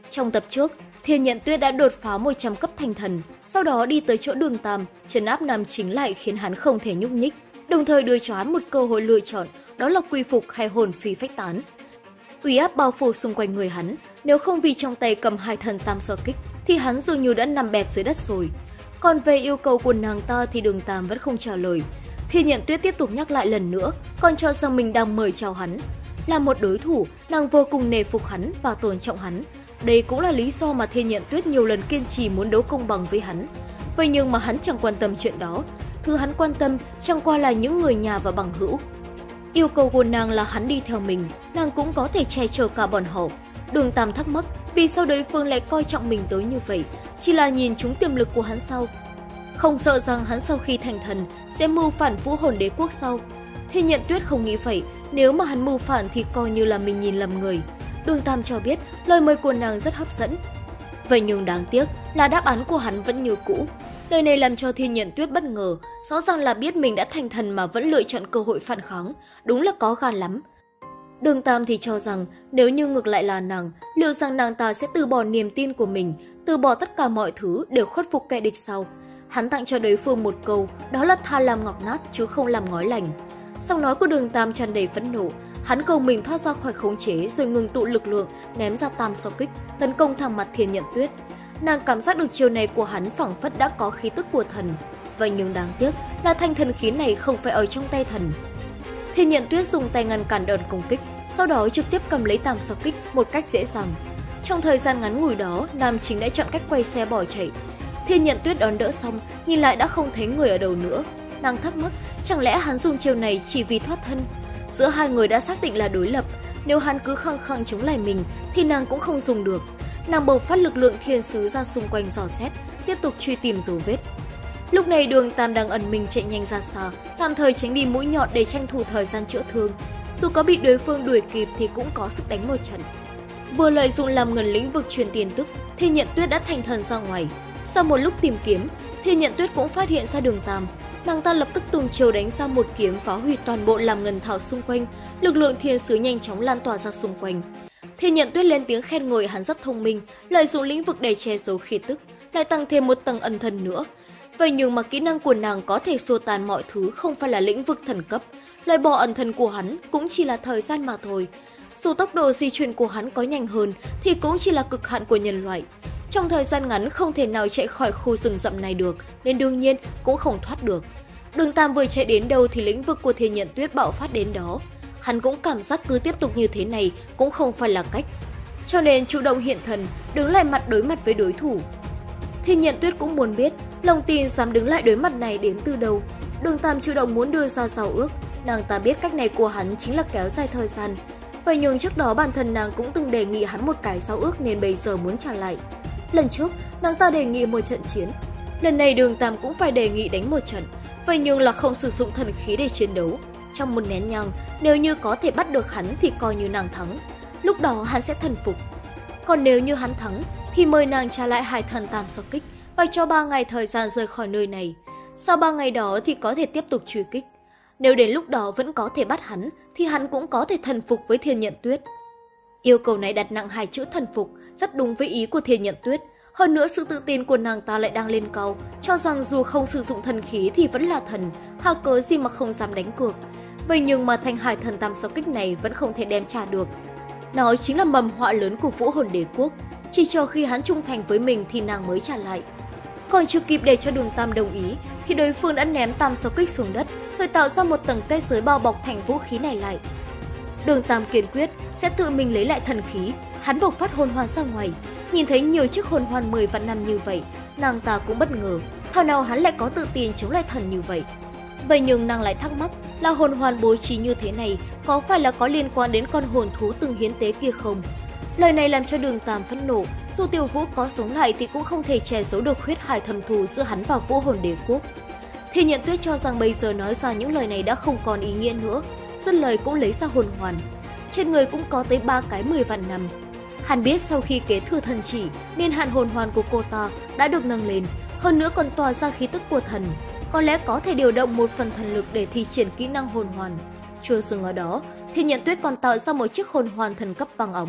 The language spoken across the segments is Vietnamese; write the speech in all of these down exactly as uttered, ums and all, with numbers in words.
Trong tập trước, Thiên Nhận Tuyết đã đột phá một trăm cấp thành thần, sau đó đi tới chỗ Đường Tam, trấn áp nam chính lại khiến hắn không thể nhúc nhích, đồng thời đưa cho hắn một cơ hội lựa chọn, đó là quy phục hay hồn phi phách tán. Uy áp bao phủ xung quanh người hắn, nếu không vì trong tay cầm hai thần tam so kích, thì hắn dường như đã nằm bẹp dưới đất rồi. Còn về yêu cầu của nàng ta thì Đường Tam vẫn không trả lời. Thiên Nhận Tuyết tiếp tục nhắc lại lần nữa, còn cho rằng mình đang mời chào hắn. Là một đối thủ, nàng vô cùng nể phục hắn và tôn trọng hắn. Đây cũng là lý do mà Thiên Nhận Tuyết nhiều lần kiên trì muốn đấu công bằng với hắn. Vậy nhưng mà hắn chẳng quan tâm chuyện đó. Thứ hắn quan tâm chẳng qua là những người nhà và bằng hữu. Yêu cầu của nàng là hắn đi theo mình, nàng cũng có thể che chở cả bọn họ. Đường Tam thắc mắc vì sao đối phương lại coi trọng mình tới như vậy, chỉ là nhìn trúng tiềm lực của hắn sao? Không sợ rằng hắn sau khi thành thần sẽ mưu phản Vũ Hồn Đế Quốc sau? Thiên Nhận Tuyết không nghĩ vậy, nếu mà hắn mưu phản thì coi như là mình nhìn lầm người. Đường Tam cho biết lời mời của nàng rất hấp dẫn. Vậy nhưng đáng tiếc là đáp án của hắn vẫn như cũ. Lời này làm cho Thiên Nhận Tuyết bất ngờ, rõ ràng là biết mình đã thành thần mà vẫn lựa chọn cơ hội phản kháng, đúng là có gan lắm. Đường Tam thì cho rằng nếu như ngược lại là nàng, liệu rằng nàng ta sẽ từ bỏ niềm tin của mình, từ bỏ tất cả mọi thứ để khuất phục kẻ địch sau. Hắn tặng cho đối phương một câu, đó là tha làm ngọc nát chứ không làm ngói lành. Giọng nói của Đường Tam tràn đầy phẫn nộ, hắn cầu mình thoát ra khỏi khống chế rồi ngừng tụ lực lượng, ném ra tam so kích, tấn công thẳng mặt Thiên Nhận Tuyết. Nàng cảm giác được chiều này của hắn phảng phất đã có khí tức của thần. Vậy nhưng đáng tiếc là thanh thần khí này không phải ở trong tay thần. Thiên Nhận Tuyết dùng tay ngăn cản đòn công kích, sau đó trực tiếp cầm lấy tam so kích một cách dễ dàng. Trong thời gian ngắn ngủi đó, nam chính đã chọn cách quay xe bỏ chạy. Thiên Nhận Tuyết đón đỡ xong, nhìn lại đã không thấy người ở đâu nữa. Nàng thắc mắc, chẳng lẽ hắn dùng chiêu này chỉ vì thoát thân? Giữa hai người đã xác định là đối lập, nếu hắn cứ khăng khăng chống lại mình thì nàng cũng không dùng được. Nàng bộc phát lực lượng thiên sứ ra xung quanh dò xét, tiếp tục truy tìm dấu vết. Lúc này Đường Tam đang ẩn mình chạy nhanh ra xa, tạm thời tránh đi mũi nhọn để tranh thủ thời gian chữa thương. Dù có bị đối phương đuổi kịp thì cũng có sức đánh một trận. Vừa lợi dụng làm ngần lĩnh vực truyền tin tức, Thiên Nhận Tuyết đã thành thần ra ngoài. Sau một lúc tìm kiếm, Thiên Nhận Tuyết cũng phát hiện ra Đường Tam. Nàng ta lập tức tung chiêu đánh ra một kiếm phá hủy toàn bộ làm ngần thảo xung quanh, lực lượng thiên sứ nhanh chóng lan tỏa ra xung quanh. Thiên Nhận Tuyết lên tiếng khen ngợi hắn rất thông minh, lợi dụng lĩnh vực để che giấu khí tức, lại tăng thêm một tầng ẩn thần nữa. Vậy nhưng mà kỹ năng của nàng có thể xua tan mọi thứ không phải là lĩnh vực thần cấp, loại bỏ ẩn thần của hắn cũng chỉ là thời gian mà thôi. Dù tốc độ di chuyển của hắn có nhanh hơn thì cũng chỉ là cực hạn của nhân loại. Trong thời gian ngắn không thể nào chạy khỏi khu rừng rậm này được, nên đương nhiên cũng không thoát được. Đường Tam vừa chạy đến đâu thì lĩnh vực của Thiên Nhận Tuyết bạo phát đến đó. Hắn cũng cảm giác cứ tiếp tục như thế này cũng không phải là cách. Cho nên chủ động hiện thần, đứng lại mặt đối mặt với đối thủ. Thiên Nhận Tuyết cũng muốn biết lòng tin dám đứng lại đối mặt này đến từ đâu. Đường Tam chủ động muốn đưa ra giao ước, nàng ta biết cách này của hắn chính là kéo dài thời gian. Vậy nhưng trước đó bản thân nàng cũng từng đề nghị hắn một cái giao ước nên bây giờ muốn trả lại. Lần trước, nàng ta đề nghị một trận chiến. Lần này Đường Tam cũng phải đề nghị đánh một trận, vậy nhưng là không sử dụng thần khí để chiến đấu. Trong một nén nhang, nếu như có thể bắt được hắn thì coi như nàng thắng. Lúc đó hắn sẽ thần phục. Còn nếu như hắn thắng, thì mời nàng trả lại hai thần tam so kích và cho ba ngày thời gian rời khỏi nơi này. Sau ba ngày đó thì có thể tiếp tục truy kích. Nếu đến lúc đó vẫn có thể bắt hắn, thì hắn cũng có thể thần phục với Thiên Nhận Tuyết. Yêu cầu này đặt nặng hai chữ thần phục, rất đúng với ý của Thiên Nhận Tuyết. Hơn nữa sự tự tin của nàng ta lại đang lên cao, cho rằng dù không sử dụng thần khí thì vẫn là thần, hà cớ gì mà không dám đánh cược. Vậy nhưng mà thanh hải thần tam so kích này vẫn không thể đem trả được. Nó chính là mầm họa lớn của Vũ Hồn Đế Quốc, chỉ cho khi hắn trung thành với mình thì nàng mới trả lại. Còn chưa kịp để cho Đường Tam đồng ý thì đối phương đã ném tam so kích xuống đất rồi tạo ra một tầng kết giới bao bọc thành vũ khí này lại. Đường Tam kiên quyết sẽ tự mình lấy lại thần khí, hắn bộc phát hồn hoàn ra ngoài. Nhìn thấy nhiều chiếc hồn hoàn mười vạn năm như vậy, nàng ta cũng bất ngờ, thảo nào hắn lại có tự tin chống lại thần như vậy. Vậy nhưng nàng lại thắc mắc là hồn hoàn bố trí như thế này có phải là có liên quan đến con hồn thú từng hiến tế kia không? Lời này làm cho Đường Tam phẫn nộ, dù Tiểu Vũ có sống lại thì cũng không thể che giấu được huyết hải thâm thù giữa hắn và Vũ Hồn Đế Quốc. Thiên Nhận Tuyết cho rằng bây giờ nói ra những lời này đã không còn ý nghĩa nữa, dứt lời cũng lấy ra hồn hoàn. Trên người cũng có tới ba cái mười vạn năm. Hắn biết sau khi kế thừa thần chỉ, niên hạn hồn hoàn của cô ta đã được nâng lên, hơn nữa còn tỏa ra khí tức của thần. Có lẽ có thể điều động một phần thần lực để thi triển kỹ năng hồn hoàn. Chưa dừng ở đó, Thiên Nhận Tuyết còn tạo ra một chiếc hồn hoàn thần cấp vàng óng.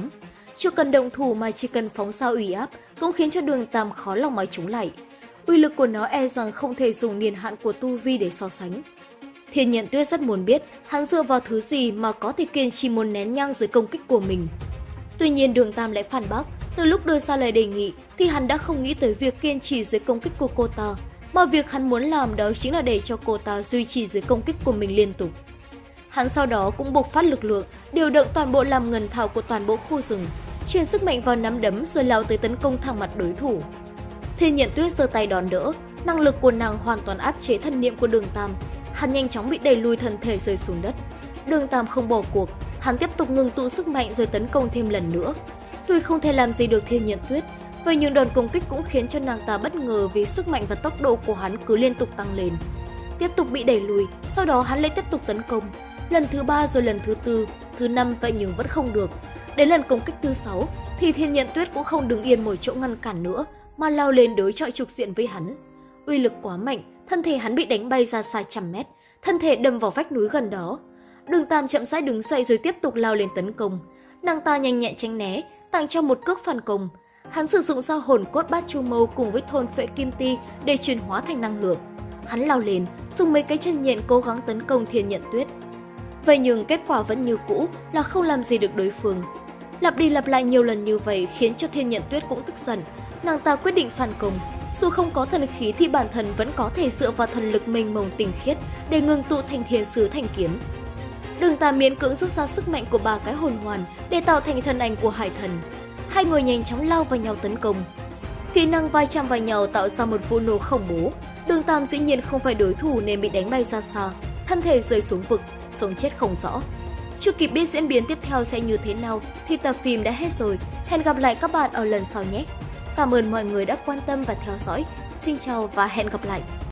chưa cần động thủ mà chỉ cần phóng sao uy áp cũng khiến cho Đường Tam khó lòng mà chống lại. Uy lực của nó e rằng không thể dùng niên hạn của tu vi để so sánh. Thiên Nhận Tuyết rất muốn biết hắn dựa vào thứ gì mà có thể kiên trì một nén nhang dưới công kích của mình. Tuy nhiên Đường Tam lại phản bác, từ lúc đưa ra lời đề nghị thì hắn đã không nghĩ tới việc kiên trì dưới công kích của cô ta, mà việc hắn muốn làm đó chính là để cho cô ta duy trì dưới công kích của mình liên tục. Hắn sau đó cũng bộc phát lực lượng, điều động toàn bộ làm ngân thảo của toàn bộ khu rừng, truyền sức mạnh vào nắm đấm rồi lao tới tấn công thẳng mặt đối thủ. Thiên Nhận Tuyết giơ tay đón đỡ, năng lực của nàng hoàn toàn áp chế thân niệm của Đường Tam. Hắn nhanh chóng bị đẩy lùi, thân thể rơi xuống đất. Đường Tam không bỏ cuộc, hắn tiếp tục ngừng tụ sức mạnh rồi tấn công thêm lần nữa. Tuy không thể làm gì được Thiên Nhận Tuyết, vậy nhưng đòn công kích cũng khiến cho nàng ta bất ngờ vì sức mạnh và tốc độ của hắn cứ liên tục tăng lên. Tiếp tục bị đẩy lùi, sau đó hắn lại tiếp tục tấn công. Lần thứ ba rồi lần thứ tư, thứ năm vậy nhưng vẫn không được. Đến lần công kích thứ sáu thì Thiên Nhận Tuyết cũng không đứng yên một chỗ ngăn cản nữa mà lao lên đối chọi trực diện với hắn. Uy lực quá mạnh, thân thể hắn bị đánh bay ra xa trăm mét, thân thể đâm vào vách núi gần đó. Đường Tam chậm rãi đứng dậy rồi tiếp tục lao lên tấn công. Nàng ta nhanh nhẹn tránh né, tặng cho một cước phản công. Hắn sử dụng ra hồn cốt bát chu mâu cùng với thôn phệ kim ti để chuyển hóa thành năng lượng. Hắn lao lên, dùng mấy cái chân nhện cố gắng tấn công Thiên Nhận Tuyết. Vậy nhưng kết quả vẫn như cũ là không làm gì được đối phương. Lặp đi lặp lại nhiều lần như vậy khiến cho Thiên Nhận Tuyết cũng tức giận. Nàng ta quyết định phản công. Dù không có thần khí thì bản thân vẫn có thể dựa vào thần lực mênh mông tinh khiết để ngưng tụ thành thiên sứ thanh kiếm. Đường Tam miễn cưỡng rút ra sức mạnh của ba cái hồn hoàn để tạo thành thân ảnh của hải thần. Hai người nhanh chóng lao vào nhau tấn công. Kỹ năng vai chạm vào nhau tạo ra một vụ nổ khủng bố. Đường Tam dĩ nhiên không phải đối thủ nên bị đánh bay ra xa, thân thể rơi xuống vực, sống chết không rõ. Chưa kịp biết diễn biến tiếp theo sẽ như thế nào thì tập phim đã hết rồi. Hẹn gặp lại các bạn ở lần sau nhé. Cảm ơn mọi người đã quan tâm và theo dõi. Xin chào và hẹn gặp lại.